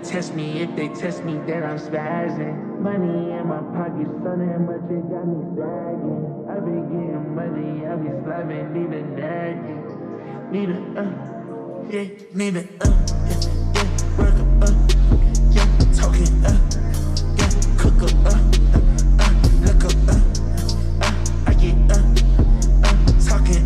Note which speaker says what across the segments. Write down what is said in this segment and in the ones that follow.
Speaker 1: test me, if they test me, then I'm spazzing. Money in my pocket, so damn much it got me sagging. I been getting money, I be slapping, need a nagging. Need a, yeah, need a, yeah, work yeah, talking, yeah, cook up, look up, I get, talking,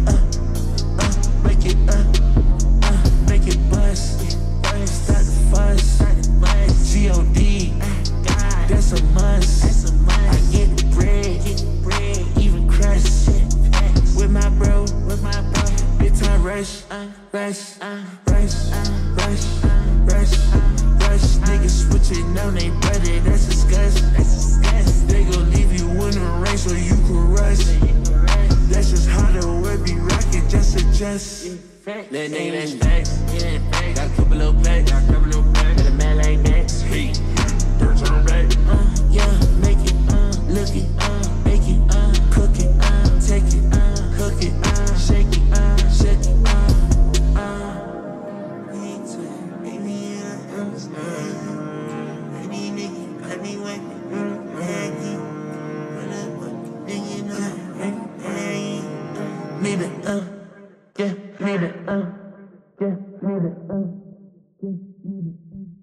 Speaker 1: make it bust, start the fuss, G.O.D., that's a must, I get the bread, even crush, with my bro, big time rush, niggas switching on they brother, that's disgusting, they gon' leave you in the rain so you can rush, that's just how the world be rockin', just adjust. That nigga, that's facts. Got a couple little packs. Got a man like that. Hey, dirt on back. Yeah, make it, look it, make it, cook it, take it, hook it, shake it, shake it, need it, yeah, need it, yeah, need it, yeah, need it.